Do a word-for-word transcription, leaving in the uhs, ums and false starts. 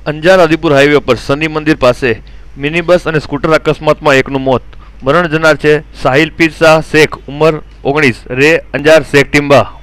Anjar Adipur highway પર શનિ મંદિર પાસે મિની બસ અને સ્કૂટર અકસ્માતમાં એકનું મોત। મરણ જનાર છે સાહિલ પીર શાહ શેખ, ઉંમર ઓગણીસ, રે અંજાર શેખ ટીમ્બા।